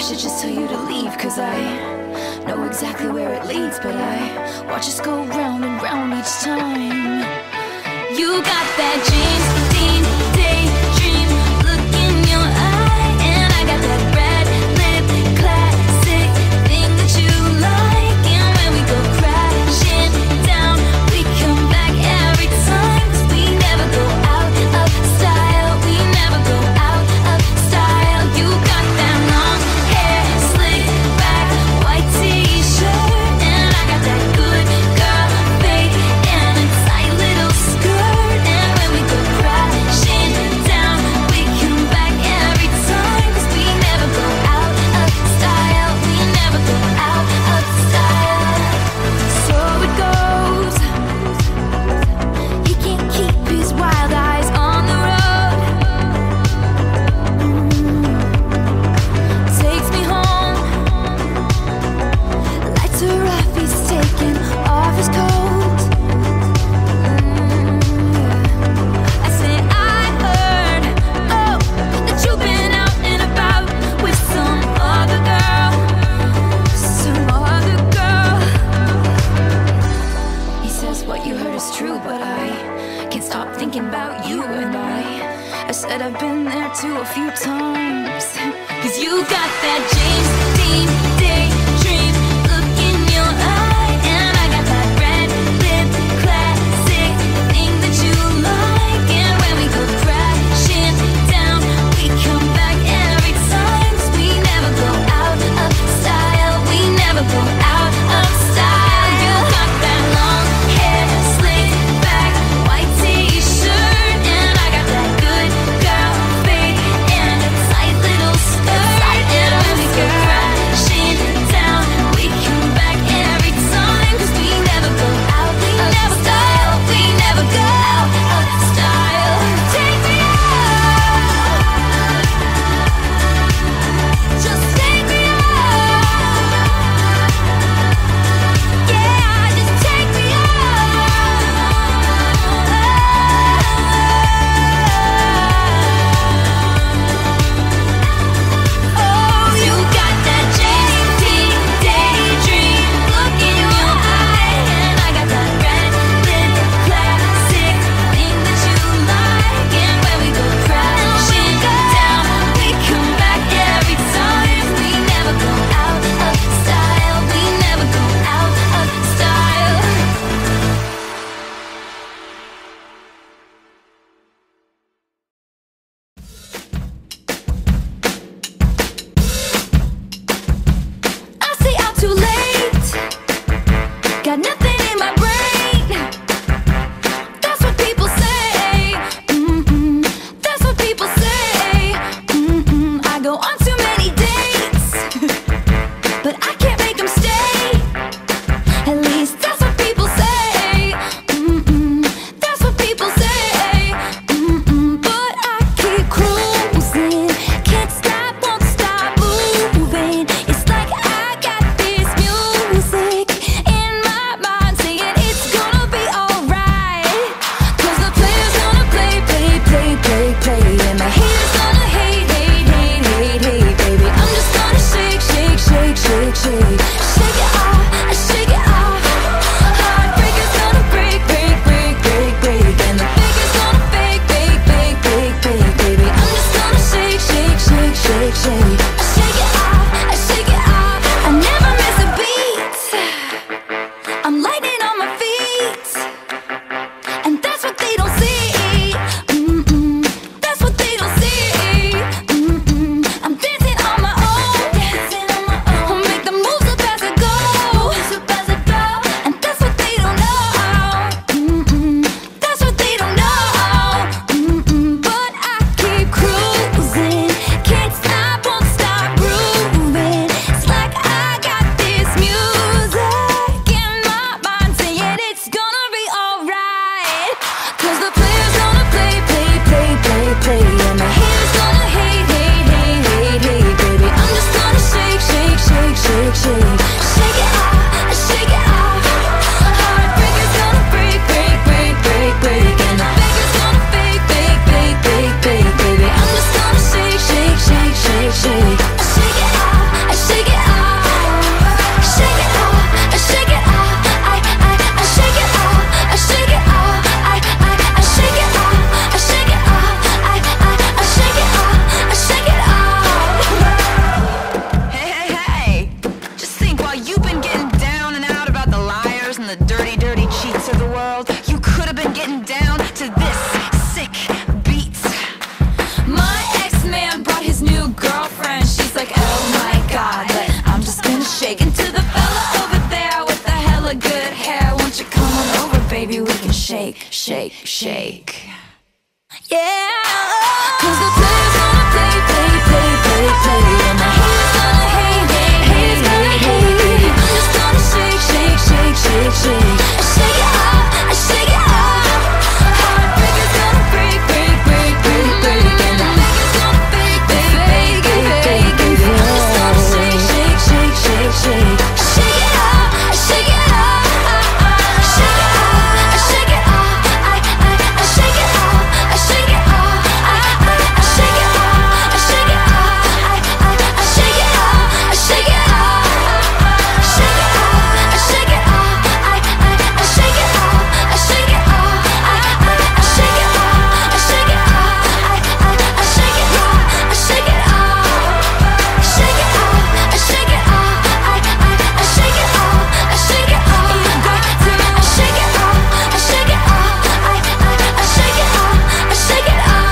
should just tell you to leave, cause I know exactly where it leads, but I watch us go round and round each time. You got that James Dean daydream look in your eye, and I got that red lip classic thing that you like. And when we go crashing down, we come back every time, 'cause we never go out of style. We never go out of style. You got that long hair, slick back, white t-shirt, and I got that good girl fade and a tight little skirt. And when we go crashing shake. Yeah, 'cause the players gonna play, play, play, play, play, and the haters gonna hate, hate, haters gonna hate. I'm just gonna shake, shake, shake, shake, shake. I shake it off, I shake it off. Heartbreakers gonna break, break, break, break, break, and the fakers gonna fake, fake, fake, fake, fake, fake. I'm just gonna shake, shake, shake, shake, shake. I shake it off, I shake it off. Shake it off, I shake it off. I shake it off, I shake it off. I shake it off, I shake it off. I shake it off, I shake it off. Shake it off, I shake it off. I shake it off, I shake it off. I shake it off, I shake it off. I shake it off, I shake it off. Shake it off, I shake it off. I shake it off, I shake it off. You got to shake it off, I shake it off. I shake it off, I shake it off.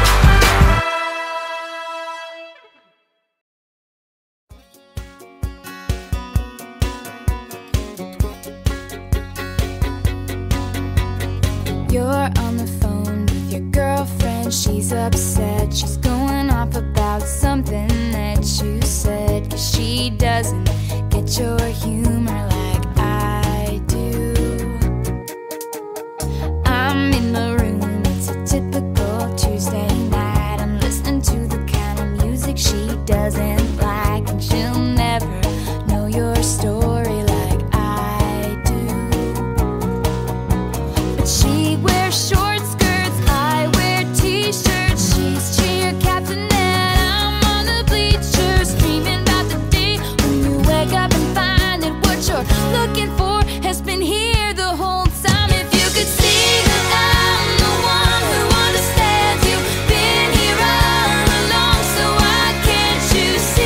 You're on the phone with your girlfriend, she's upset. She's going off about something that you said, 'cause she doesn't get your humor like I do. I'm in the room, it's a typical Tuesday night. I'm listening to the kind of music she doesn't like, and she'll never know your story like I do. But she wears short skirts, I wear t-shirts. She's cheer captain and I'm on the bleachers, screaming about the day when you wake up and find that what you're looking for has been here the whole time. If you could see that I'm the one who understands, you've been here all along, so why can't you see?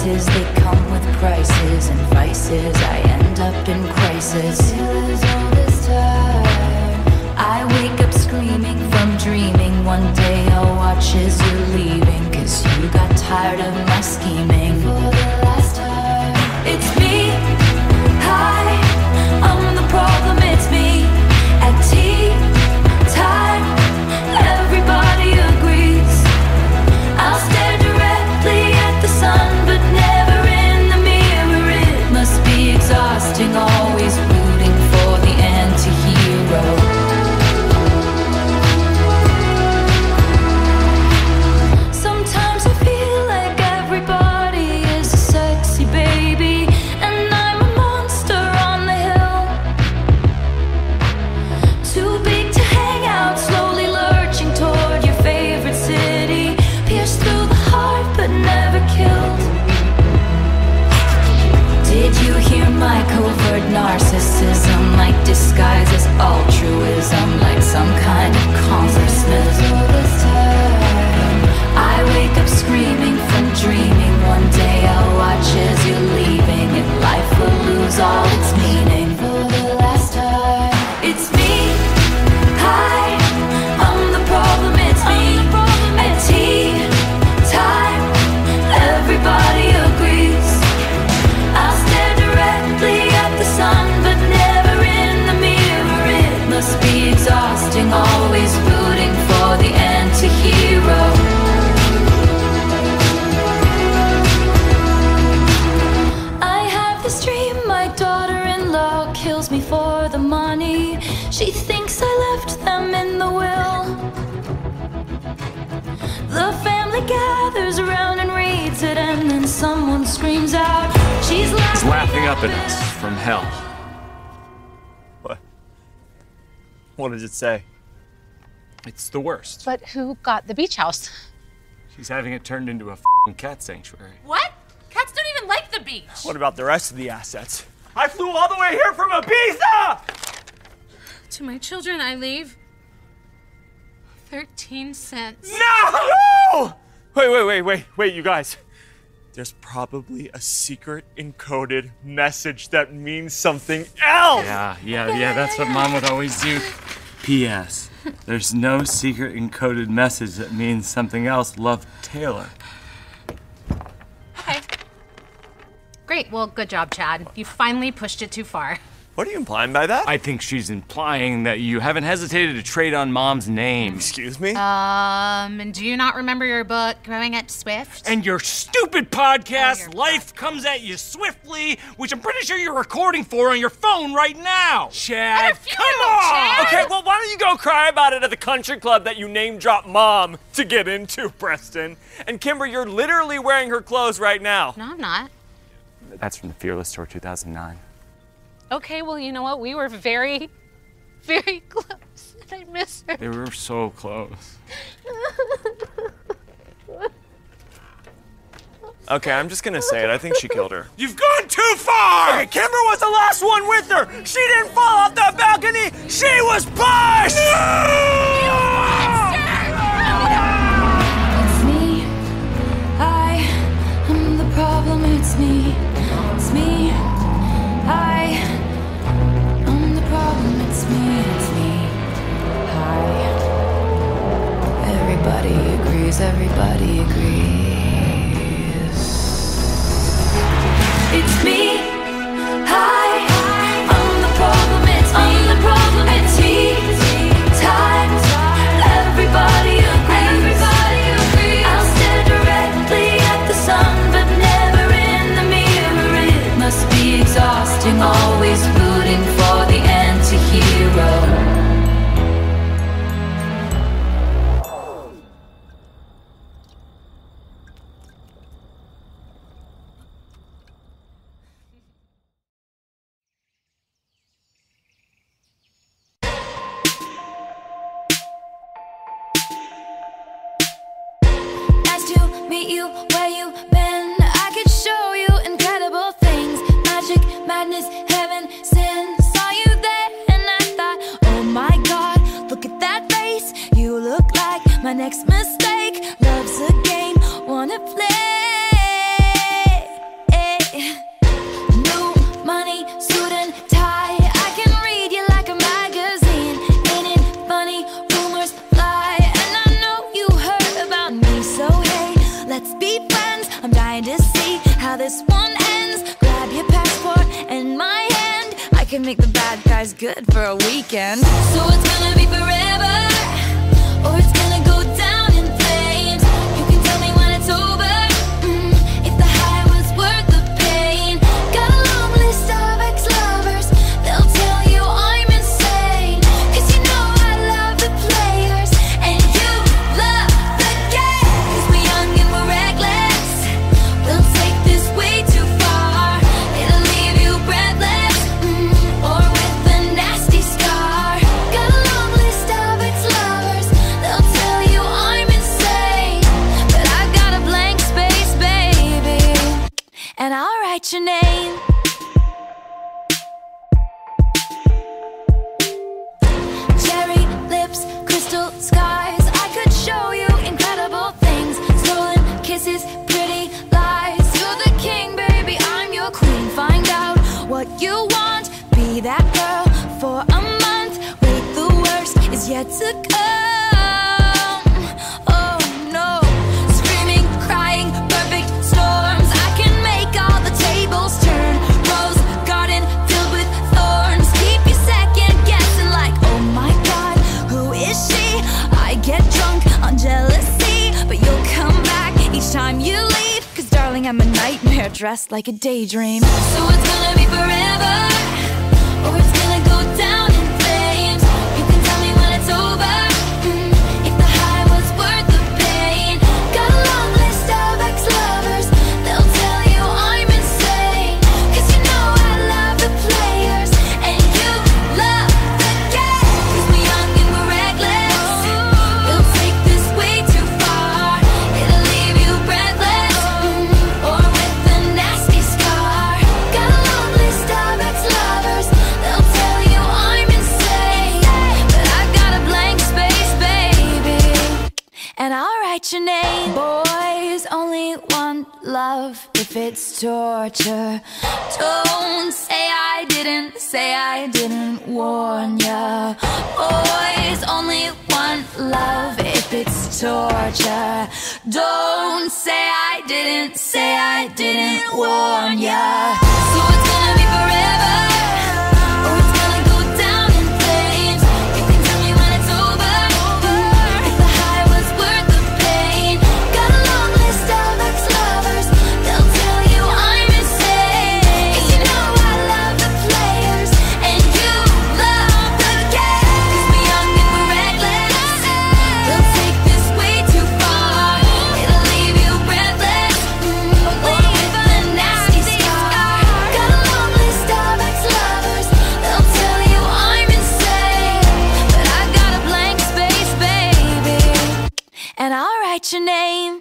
devices, they come with prices and vices. I end up in crisis. All this time, I wake up screaming from dreaming. One day I'll watch as you're leaving, 'cause you got tired of my scheming. For the last time, it's me. Hi, I'm the problem, it's me. At tea time, everybody agrees. I'll stare directly at the sun, but never in the mirror. It must be exhausting, always rooting for the anti-hero. Sometimes I feel like everybody is a sexy baby, and I'm a monster on the hill. Too big to hang out, slowly lurching toward your favorite city. Pierced through the heart, but never killed. Did you hear my covert narcissism? Like disguises altruism, like some kind of consciousness. All this time, I wake up screaming from dreaming. One day I'll watch as you're leaving, and life will lose all its meaning. For the last time, it's me. Hi, I'm the problem, it's me. At tea time, everybody agrees. I'll stare directly at the sun, but never in the mirror. It must be exhausting, always rooting for the anti-hero. I have this dream, my daughter-in-law kills me for the money. She thinks I left them in the will. The family gathers around and reads it, and then someone screams out, she's laughing up at us from hell. What? What does it say? It's the worst. But who got the beach house? She's having it turned into a f***ing cat sanctuary. What? Cats don't even like the beach. What about the rest of the assets? I flew all the way here from Ibiza! To my children, I leave 13 cents. No! Wait, you guys. There's probably a secret encoded message that means something else! Yeah, that's what Mom would always do. P.S. There's no secret encoded message that means something else. Love, Taylor. Okay. Great, well, good job, Chad. You finally pushed it too far. What are you implying by that? I think she's implying that you haven't hesitated to trade on Mom's name. Excuse me? And do you not remember your book, Growing Up Swift? And your stupid podcast, Life Comes at You Swiftly, which I'm pretty sure you're recording for on your phone right now. Chad, come on! Chad. Okay, well, why don't you go cry about it at the country club that you name-dropped Mom to get into, Preston? And Kimber, you're literally wearing her clothes right now. No, I'm not. That's from the Fearless Tour 2009. Okay, well, you know what? We were very, very close. I miss her. They were so close. Okay, I'm just gonna say it. I think she killed her. You've gone too far! Okay, Kimber was the last one with her! She didn't fall off the balcony! She was pushed! It's me. I am the problem, it's me. It's me. I am the problem, it's me. It's me. Hi. Everybody agrees, everybody agrees. It's me. Hi. I'm the problem, it's me. I'm the problem, it's me. Times. Everybody agrees. I'll stare directly at the sun, but never in the mirror. It must be exhausting, always rooting for the anti-hero. Meet you where you been. I could show you incredible things. Magic, madness, heaven, sin. Saw you there and I thought, oh my god, look at that face. You look like my next mistake. Love's a game, wanna play. this one ends. Grab your passport and my hand. I can make the bad guys good for a weekend. So it's gonna be forever, or it's gonna go down in flames. You can tell me when it's over, if the high was worth the pain. Got a long list of ex-lovers, they'll tell you I'm insane. Cause you know I love the players, and you love the game. Cause we're young and we're reckless, we'll take this way too far. It'll leave you breathless, or with a nasty scar. Got a long list of ex-lovers, they'll tell you I'm insane. But I've got a blank space, baby, and I'll write your name. Cherry lips, crystal skies, I could show you incredible things. Stolen kisses, pretty lies. You're the king, baby, I'm your queen. Find out what you want, be that girl for a month. Wait, the worst is yet to come. Oh no, screaming, crying, perfect storms. I can make all the tables turn. Rose garden filled with thorns. Keep you second guessing like, oh my god, who is she? I get drunk on jealousy, but you'll come back each time you leave. Cause darling, I'm a nightmare dressed like a daydream. So it's gonna be forever, or it's gonna go down in flames. You can tell me when it's over, if the high was worth the pain. Got a long list of ex-lovers, they'll tell you I'm insane. Cause you know I love the players, and you love the game. Cause we're young and we're reckless, we'll take this way too far. It'll leave you breathless, or with a nasty scar. Got a long list of ex-lovers, they'll tell you I'm insane. But I've got a blank space, baby, and I'll write your name. Boys only want love if it's torture. Don't say I didn't warn ya. Boys only want love if it's torture. Don't say I didn't warn ya. So it's gonna be forever, or it's gonna go down in flames. You can tell me when it's over, if the high was worth the pain. Got a long list of ex-lovers, they'll tell you I'm insane. Cause you know I love the players, and you love the game. Cause we're young and we're reckless, we'll take this way too far. It'll leave you breathless, or with a nasty scar. Got a long list of ex-lovers, they'll tell you I'm insane. But I've got a blank space, baby, and I'll write your name.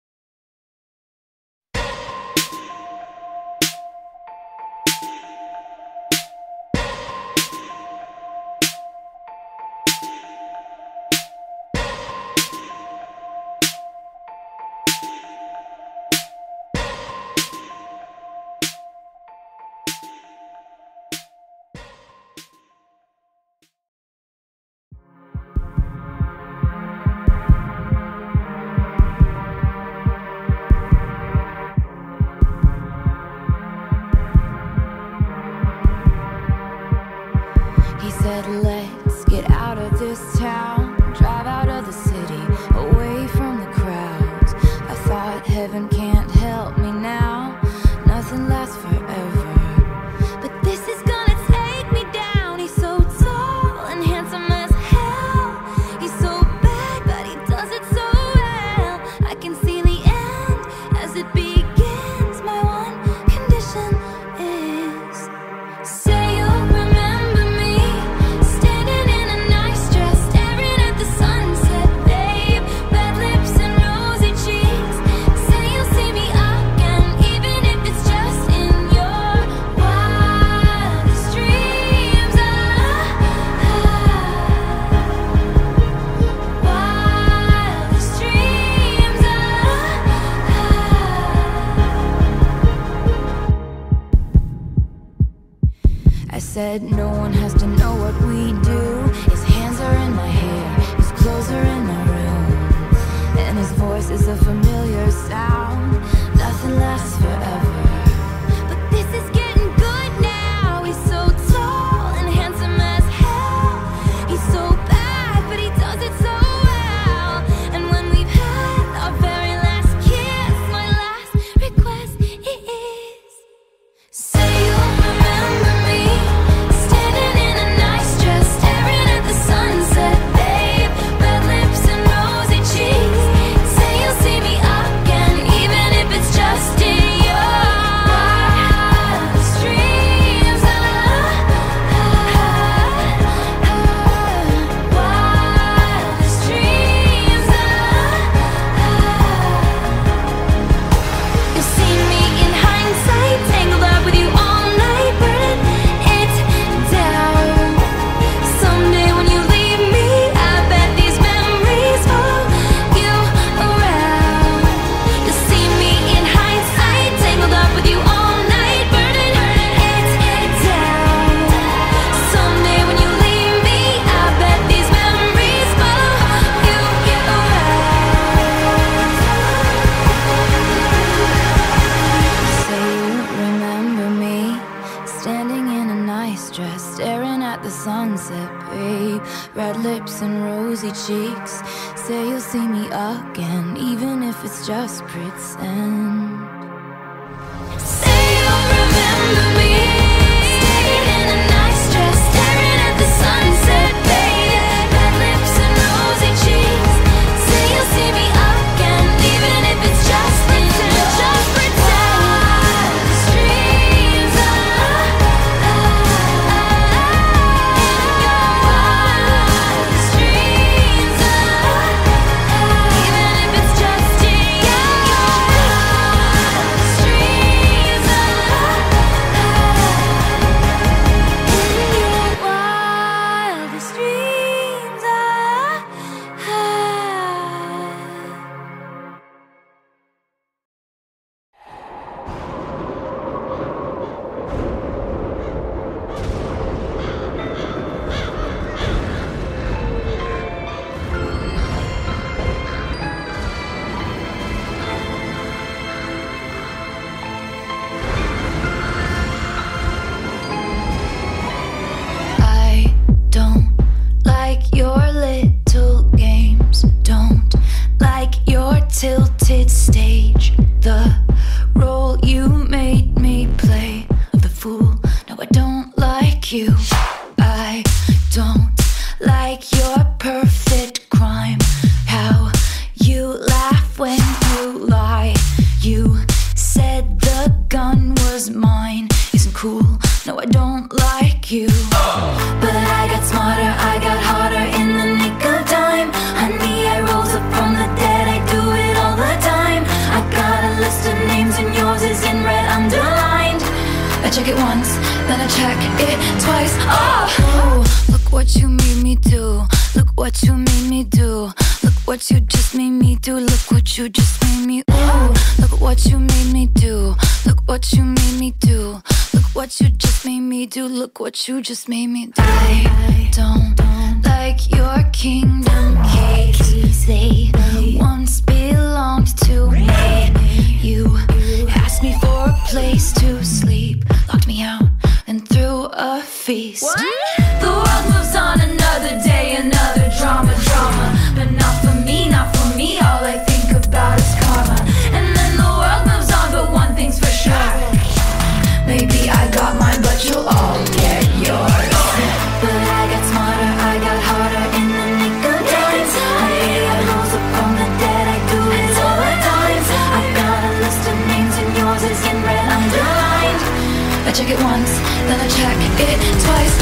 He said, let's get out of this town, drive out of the city, away from the crowds. I thought heaven can't help me now, nothing lasts forever. But this is gonna take me down. He's so tall and handsome as hell. He's so bad, but he does it so well. I can see the end as it begins. My one condition is, say you'll remember me, standing in a nice dress, staring at the sunset, babe. Red lips and rosy cheeks. Say you'll see me again, even if it's just in your wildest dreams. Wildest dreams. I said no one has to know what we do. His hands are in my hair, his clothes are in my room, and his voice is a familiar sound. Nothing lasts forever. red lips and rosy cheeks. Say you'll see me again, even if it's just pretend. Say you'll remember me, staying in a nice dress, staring at the sunset, babe. Red lips and rosy cheeks. Say you'll see me again, even if it's just pretend, just pretend. Tilted stage, the role you made me play of the fool. No, I don't like you. I don't like your perfect crime. How you laugh when you lie. You said the gun was mine. Isn't cool. No, I don't like you. But I got smarter, I got harder in the nick of time. Honey, I rose up from the dead. I do it all the time. I got a list of names and yours is in red underlined. I check it once, then I check it twice. Oh, look what you made me do. Look what you made me do. Look what you just made me do. Look what you just made me. Ooh, look what you made me do. Look what you made me do. Look what you just made me do. Look what you just made me do. I don't like your kingdom keys. They once belonged to me. You asked me for a place to sleep, locked me out, then threw a feast. What? The world moves on, another day, another drama. But not for me, not for me. All I think about is karma. And then the world moves on, but one thing's for sure. Maybe I got mine, but you'll all get yours. But I got smarter, I got harder in the nick of time. I rose up from the dead, I do it all the time. I got a list of names and yours is in red underlined. I check it once, then I check it twice.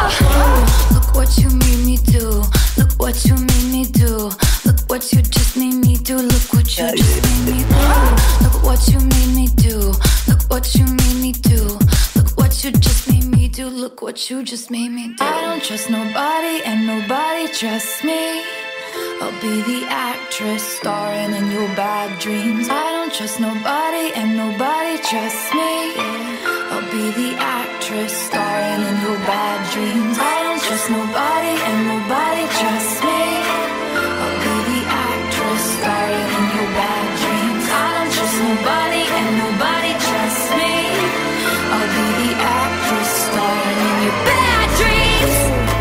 Oh, look what you made me do. Look what you made me do. Look what you just made me do. Look what you just made me do. Look what you made me do. Look what you made me do. Look what you just made me do. Look what you just made me do. I don't trust nobody and nobody trusts me. I'll be the actress starring in your bad dreams. I don't trust nobody and nobody trusts me. I'll be the actress starring in your bad dreams. I don't trust nobody and nobody trusts me. I'll be the actress starring in your bad dreams. I don't trust nobody and nobody trusts me. I'll be the actress starring in your bad dreams.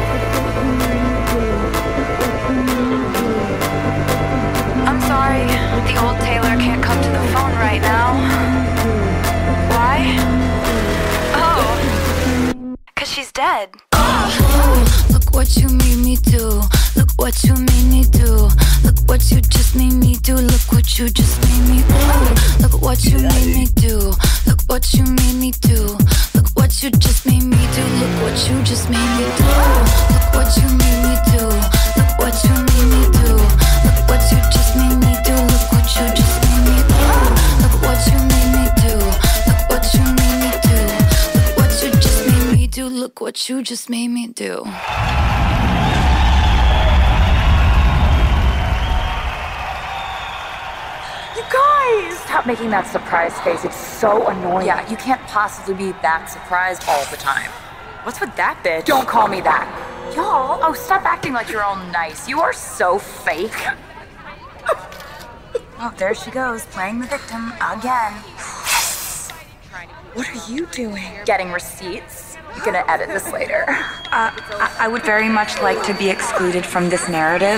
I'm sorry, the old Taylor can't come to the phone right now. Why? Oh, 'cause she's dead. Oh, look what you made me do. Look what you made me do. Look what you just made me do. Look what you just made me do. Look what you made me do. Look what you made me do. Look what you just made me do. Look what you just made me do. Look what you made me do. Look what you made me do. Look what you just made me do. Look what you just made me do. Look what you made me do. Look what you made me do. Look what you just made me do. Look what you just made me do. You guys! Stop making that surprise face. It's so annoying. Yeah, you can't possibly be that surprised all the time. What's with that bitch? Don't call me that. Y'all, oh, stop acting like you're all nice. You are so fake. Oh, there she goes, playing the victim again. What are you doing? Getting receipts. gonna edit this later. I would very much like to be excluded from this narrative.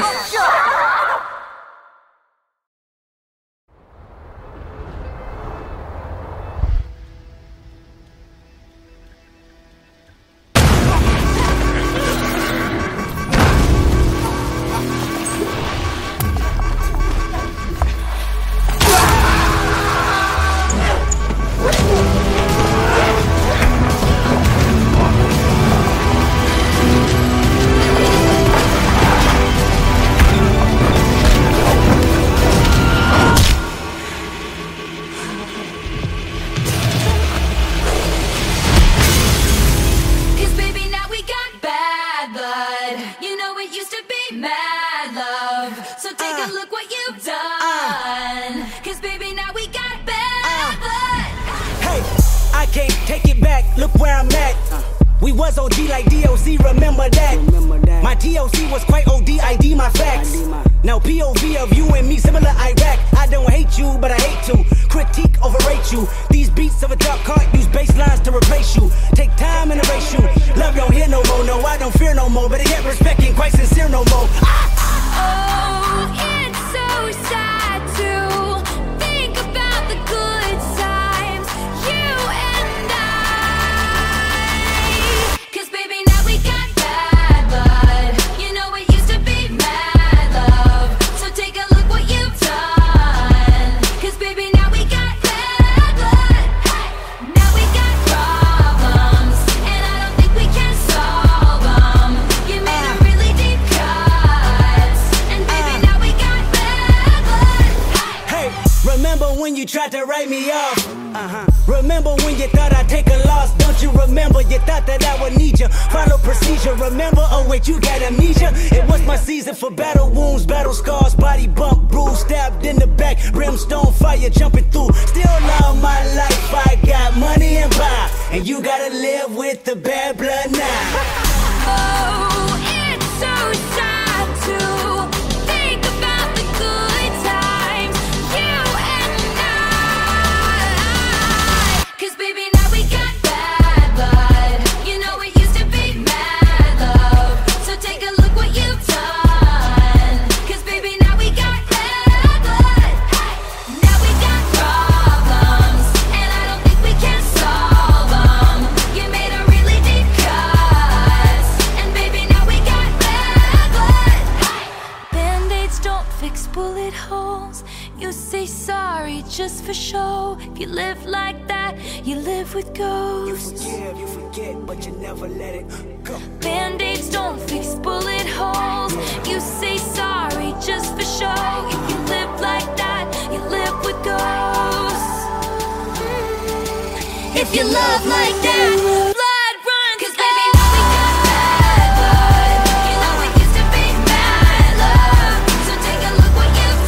If you love like that, blood run, 'cause baby, now we got bad blood. You know it used to be mad love. So take a look what you've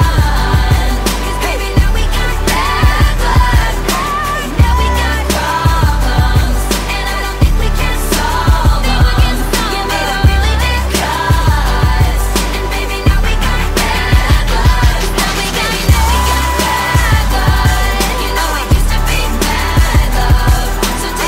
done. 'Cause baby, now we got bad blood. Now we got problems, and I don't think we can solve them. You made a really big cuts, and baby, now we got bad blood. Now we got bad blood. You know it used to be mad love. So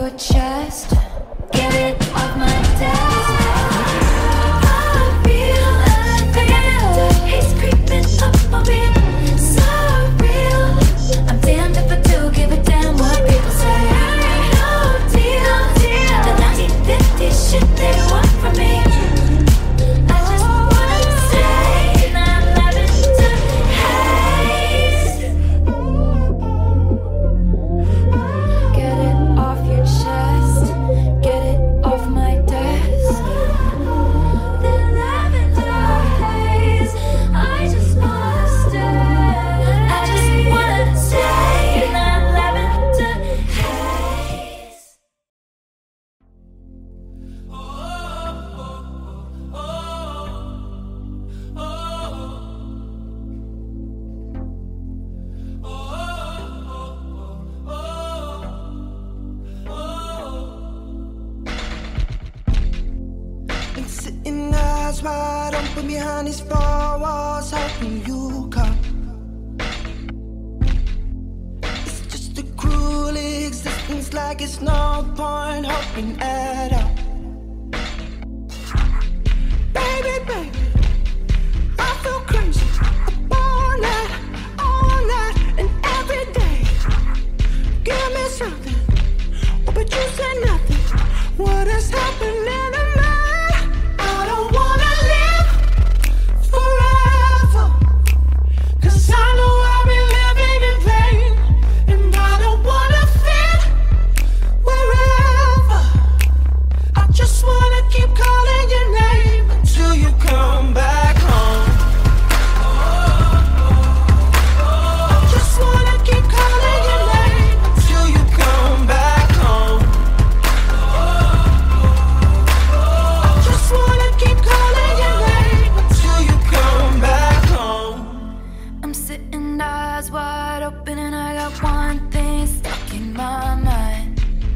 your chest. Get it off my desk. I feel he's creeping up on me. So real. I'm damned if I do give a damn what people say. No deal. The 1950 shit they want from me. I just wanna say that lavender haze. Get it off your chest. Get it off my desk. The lavender haze. I just wanna stay. I just wanna stay in that lavender haze. Been sitting eyes wide open behind these four walls, hoping you come. It's just a cruel existence, like it's no point hoping at all. Baby, baby, I feel crazy up all night, and every day. Give me something, oh, but you said nothing. What is happening to me? I don't wanna live forever, 'cause I know I've been living in vain, and I don't wanna fit wherever. I just wanna keep calling your name until you come back home. I just wanna keep calling your name until you come back home. I just wanna keep calling your name until you come back home. I'm sitting eyes wide open and I got one thing stuck in my mind.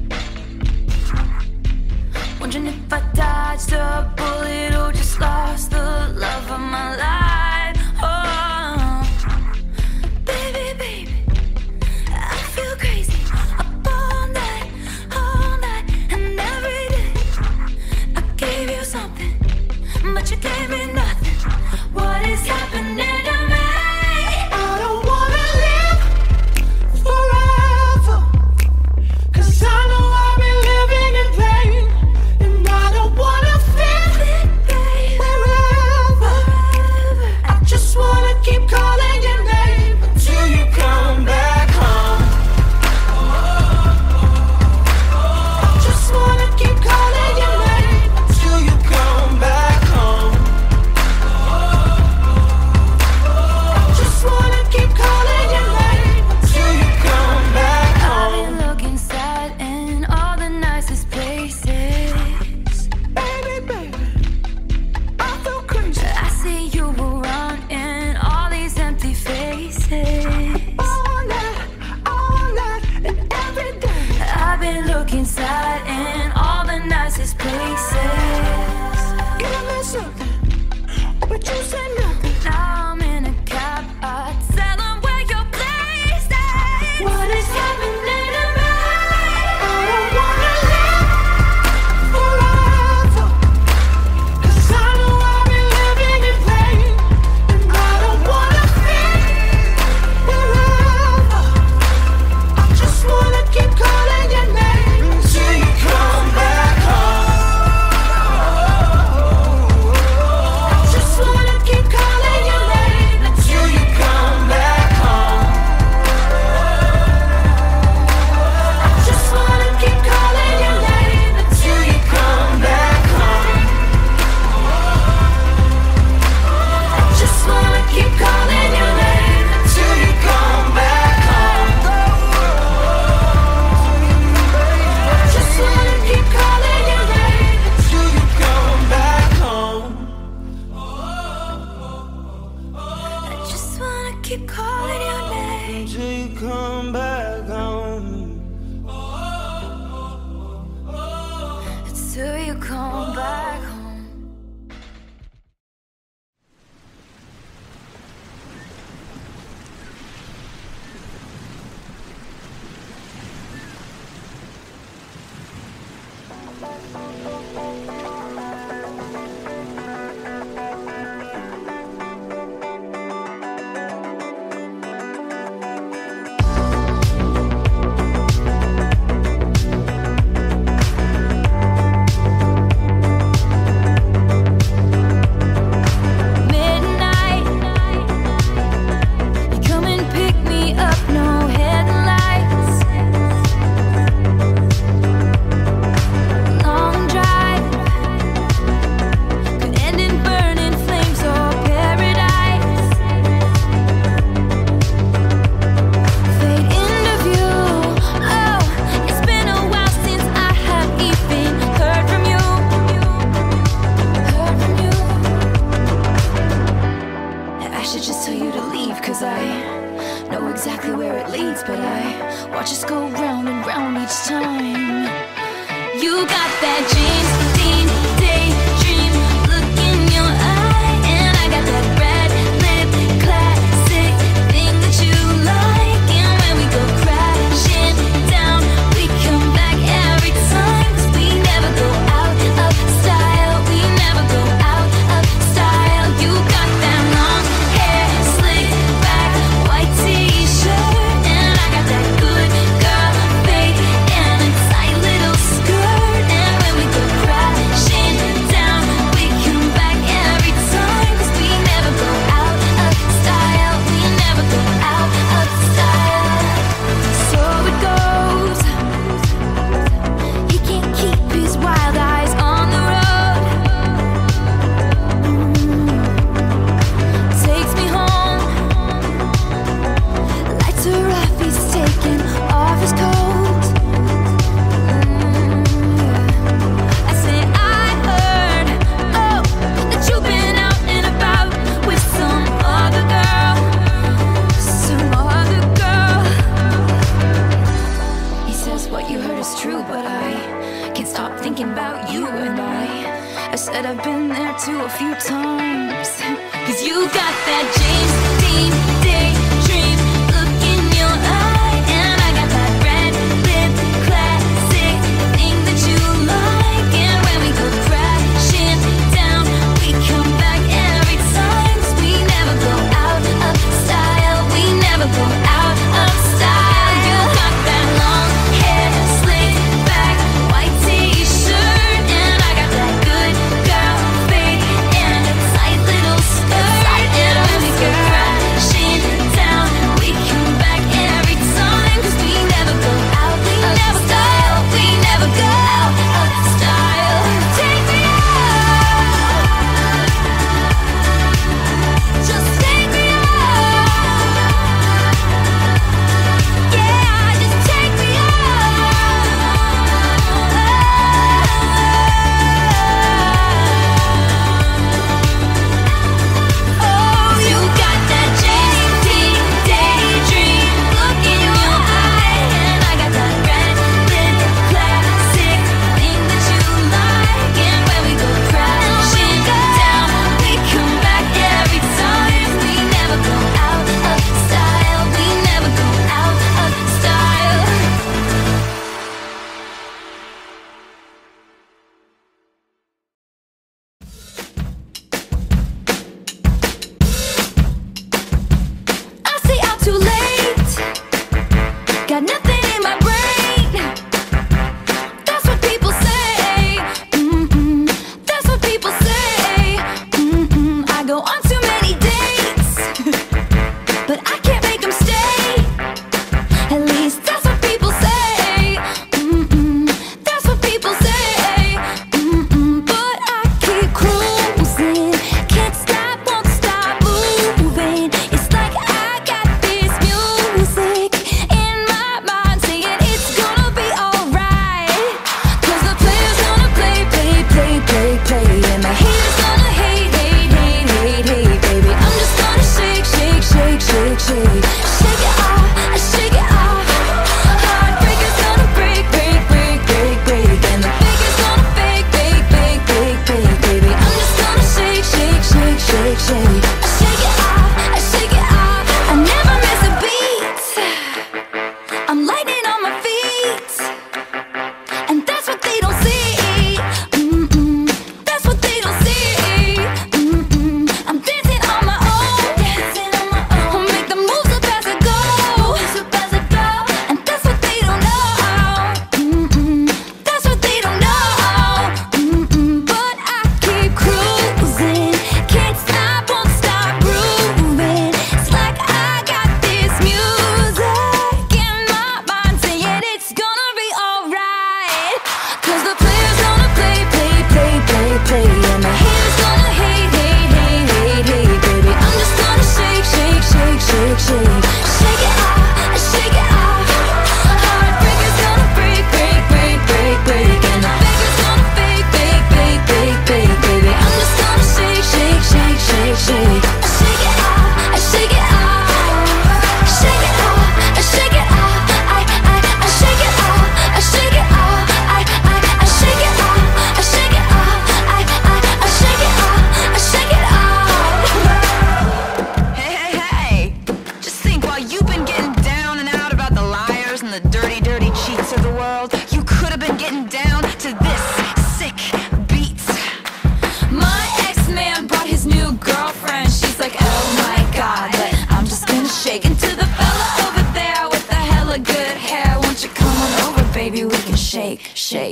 Wondering if I dodged a bullet or just lost the love of my life. Oh, baby, baby, I feel crazy up all night, and every day. I gave you something, but you gave me nothing. What is happening to me? I don't wanna live forever, 'cause I know I've been living in vain, and I don't wanna fit wherever. I just wanna keep calling your name until you come back home. I just wanna keep calling your name until you come back home. I just wanna keep calling your name until you come back I've home. been looking sad in all the nicest places. Baby, baby, I feel crazy. I see you around in all these empty faces. All night, and every day. I've been looking sad in all the nicest places. Give me something, oh, but you said nothing. Now I'm in a cab, I tell them where your place is. What is happening to me? I don't wanna live forever, 'cause I know I've been living in vain, and I don't wanna fit wherever. I just wanna keep calling your name until you come back home. I just wanna keep calling your name until you come back home. I just wanna keep calling your name until you come back home. I just wanna keep calling your name until you come back home. I just wanna keep calling your name until you come back home. I just wanna keep calling your name Until you come back home. until you come back home. She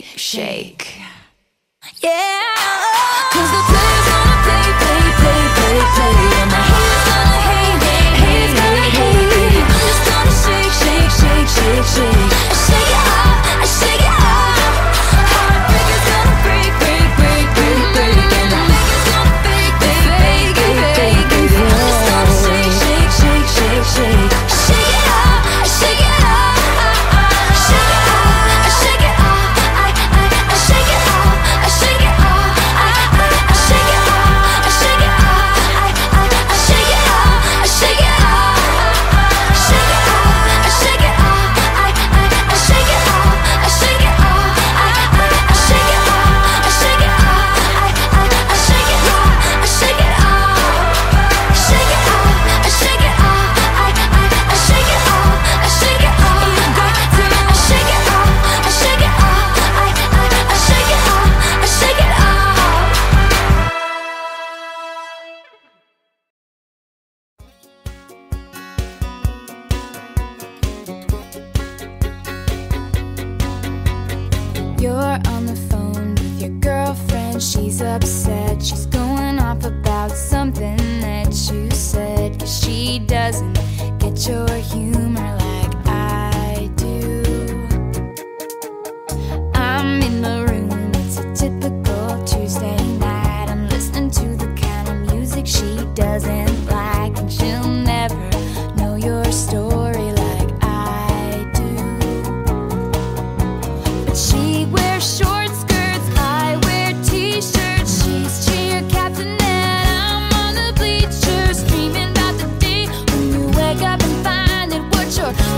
shake, shake. Yeah, 'cause the players gonna play, play, play, play, play, and the haters gonna hate, hate, haters gonna hate. I'm just gonna shake, shake, shake, shake, shake. I shake it off, I shake it off. Heartbreakers gonna break, break, break, break, break, and the fakers gonna fake, fake, fake, fake, fake. I'm just gonna shake, shake, shake, shake, shake. I shake it off, I shake it off. I shake it off, I shake it off. I shake it off, I shake it off. I shake it off, I shake it off. I shake it off, I shake it off. Shake it off, I shake it off. I shake it off, I shake it off. I shake it off, I shake it off. I shake it off, I shake it off. Shake it off, I shake it off. I shake it off, I shake it off. You got to. I shake it off, I shake it off. I shake it off, I shake it off. You're on the phone with your girlfriend, she's upset. She's going off about something that you said, 'cause she doesn't get your humor like I do. I'm in the room, it's a typical Tuesday night. I'm listening to the kind of music she doesn't like, and she'll never know your story like I do. But she wears short skirts, I wear t-shirts. She's cheer captain and I'm on the bleachers, dreaming about the day when you wake up and find that what you're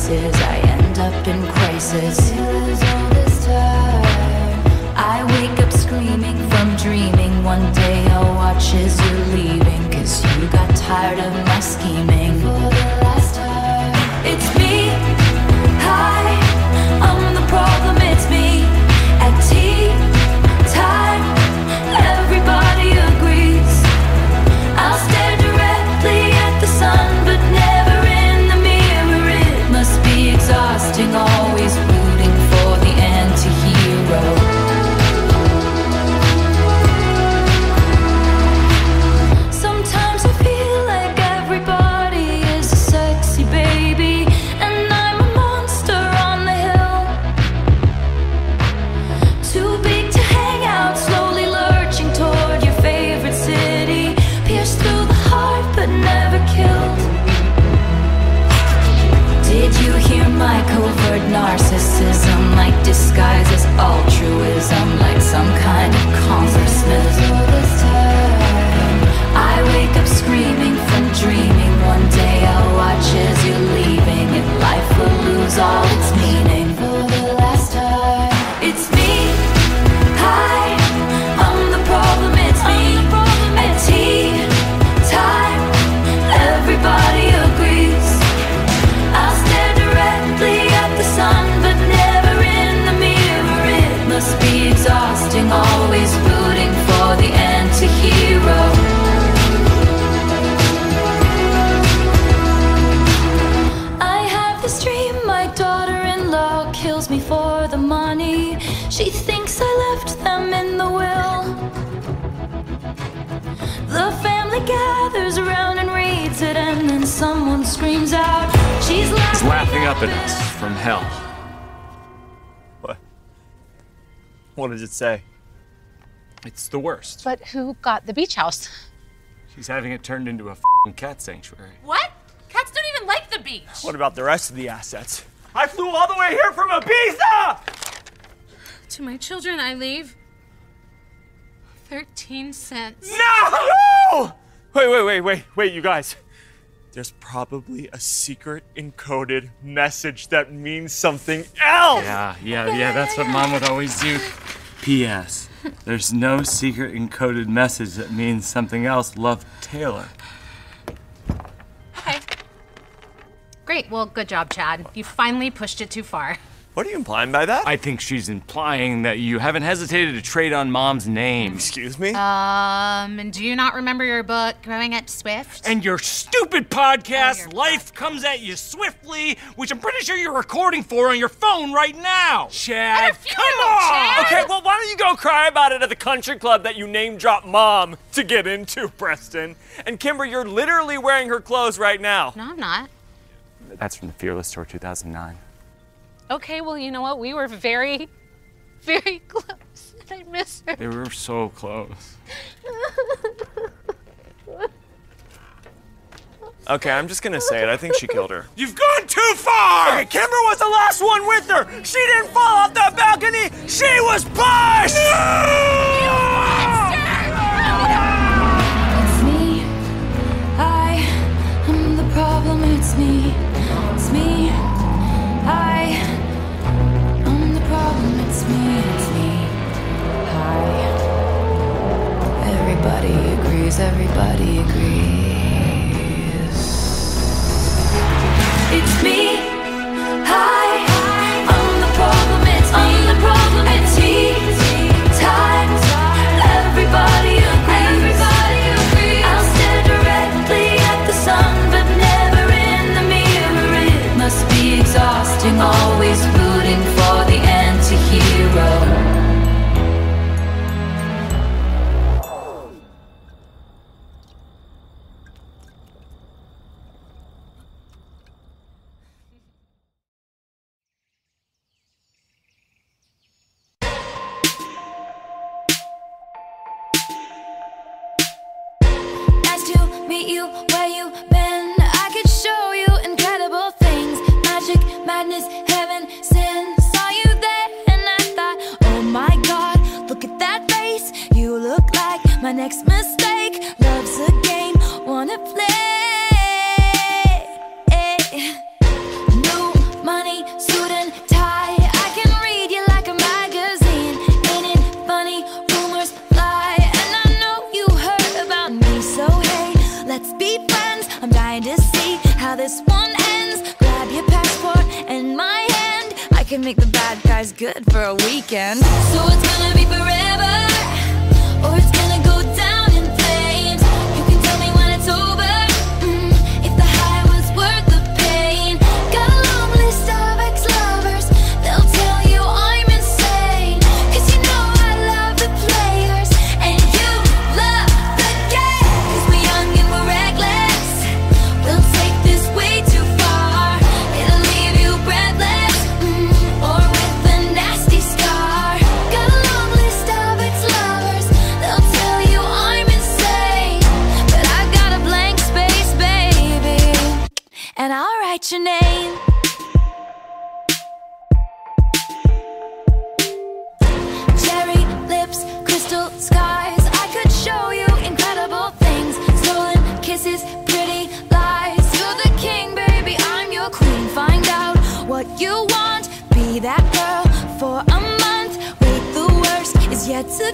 places, I end up in crisis. All this time, I wake up screaming from dreaming. One day I'll watch as you're leaving, 'cause you got tired of my scheming. For the last time, it's me. Hi, I'm the problem, it's me. At tea time, everybody agrees. I'll stare directly at the sun, but never in the mirror. It must be exhausting, always rooting for the anti-hero. Sometimes I feel like everybody is a sexy baby, and I'm a monster on the hill. Too big to hang out, slowly lurching toward your favorite city. Pierced through the heart, but never killed. Did you hear my covert narcissism? Like disguise as altruism, like some kind of congressman. All this time, I wake up screaming from dreaming. One day I'll watch as you're leaving, and life will lose all its meaning. For the last time, it's me. Hi, I'm the problem, it's me. At tea time, everybody agrees. I'll stare directly at the sun, but never in the mirror. It must be exhausting, always rooting for the anti-hero. I have this dream, my daughter-in-law kills me for the money. She thinks I left them in the will. The family gathers around and reads it, and then someone screams out, she's Laughing up at us from hell. What does it say? It's the worst. But who got the beach house? She's having it turned into a f***ing cat sanctuary. What? Cats don't even like the beach. What about the rest of the assets? I flew all the way here from Ibiza! To my children, I leave 13 cents. No! Wait, you guys. There's probably a secret encoded message that means something else! Yeah, that's what Mom would always do. P.S. There's no secret encoded message that means something else. Love, Taylor. Okay. Great. Well, good job, Chad. You finally pushed it too far. What are you implying by that? I think she's implying that you haven't hesitated to trade on Mom's name. Excuse me? And do you not remember your book, Growing Up Swift? And your stupid podcast, Life Comes at You Swiftly, which I'm pretty sure you're recording for on your phone right now. Chad, come on! Chad! Okay, well, why don't you go cry about it at the country club that you name-dropped Mom to get into, Preston? And Kimber, you're literally wearing her clothes right now. No, I'm not. That's from the Fearless Tour 2009. Okay, well, you know what? We were very, very close, and I miss her. They were so close. Okay, I'm just gonna say it. I think she killed her. You've gone too far! Okay, Kimber was the last one with her! She didn't fall off that balcony! She was pushed! It's me. I'm the problem, it's me. It's me. I'm the problem, it's me. Hi. Everybody agrees, everybody agrees. It's me. Hi. I'm the problem, it's me. I'm the problem, it's me. Time. Everybody agrees. I'll stare directly at the sun, but never in the mirror. It must be exhausting, always rooting for the anti-hero. Nice to meet you, where you been? I could show you incredible things. Magic, madness, heaven, sin. Saw you there and I thought, oh my God, look at that face. You look like my next mistake. Love's a game, wanna play. New can make the bad guys good for a weekend. So it's gonna be forever, or it's gonna go down in flames. You can tell me when it's over, if the high was worth the pain. Got a long list of ex-lovers, they'll tell you I'm insane. Cause you know I love the players, and you love the game. Cause we're young and we're reckless, we'll take this way too far. It'll leave you breathless, or with a nasty scar. Got a long list of ex-lovers, they'll tell you I'm insane. But I got a blank space, baby, and I'll write your name. Cherry lips, crystal skies, I could show you incredible things. Stolen kisses, pretty lies. You're the king, baby, I'm your queen. Find out what you want, be that girl for a month. Wait, the worst is yet to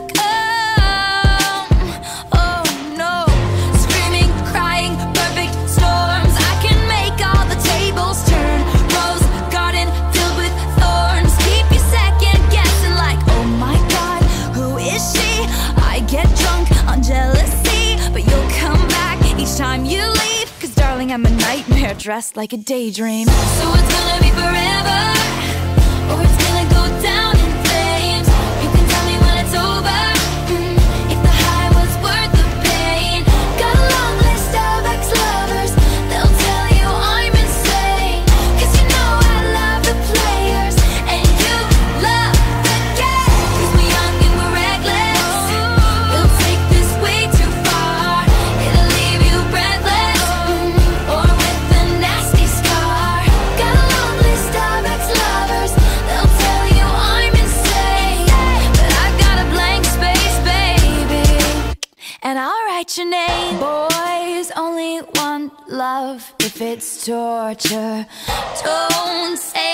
come. Oh no, screaming, crying, perfect storms. I can make all the tables turn. Rose garden filled with thorns. Keep you second guessing like, oh my god, who is she? I get drunk on jealousy, but you'll come back each time you leave. Cause darling, I'm a nightmare dressed like a daydream. So it's gonna be forever, or it's gonna go down in flames. You can tell me when it's over, if the high was worth the pain. Got a long list of ex-lovers, they'll tell you I'm insane. Cause you know I love the players, and you love the game. Cause we're young and we're reckless, we'll take this way too far. It'll leave you breathless, or with a nasty scar. Got a long list of ex-lovers, they'll tell you I'm insane. But I've got a blank space, baby, and I'll write your name. Boys only want love if it's torture. Don't say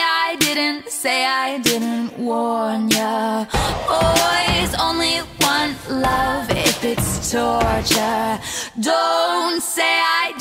I didn't warn ya. Boys only want love if it's torture. Don't say I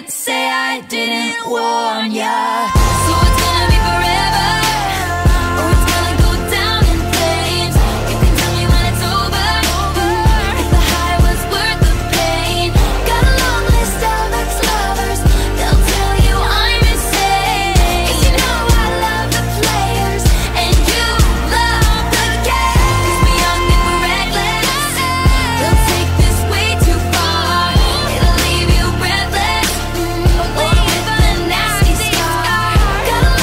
didn't warn ya. So it's gonna be forever, or it's gonna go down in flames. You can tell me when it's over, if the high was worth the pain. Got a long list of ex-lovers, they'll tell you I'm insane. Cause you know I love the players, and you love the game. Cause we're young and we're reckless, we'll take this way too far. It'll leave you breathless, or with a nasty scar. Got a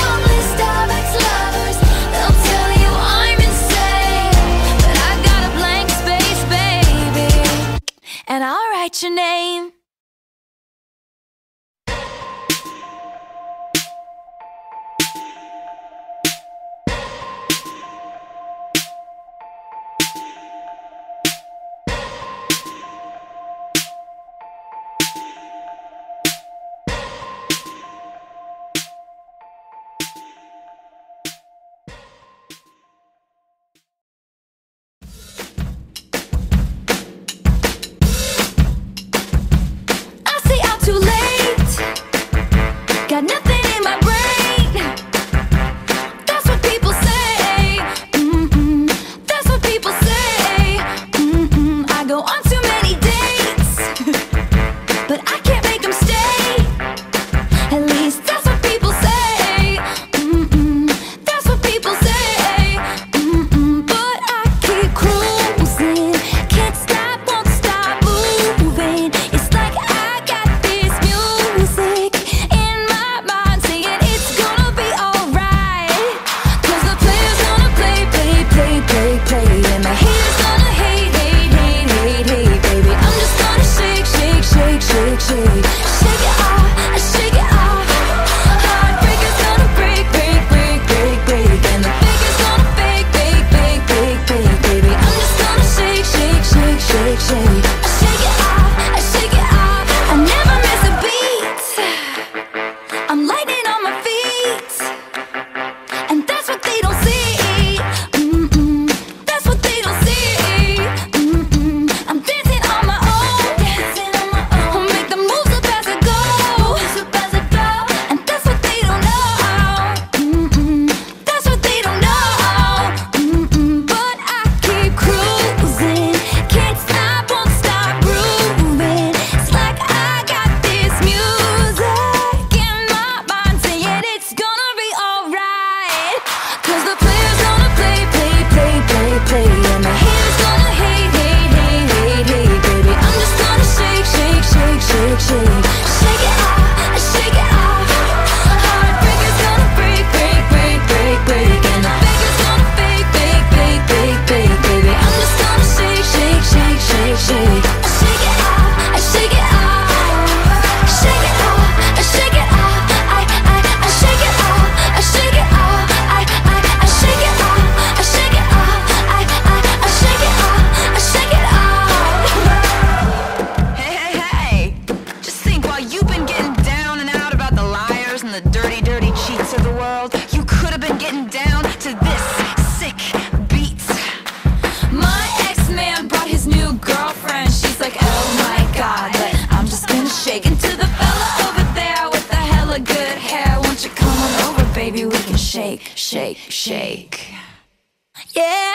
Yeah.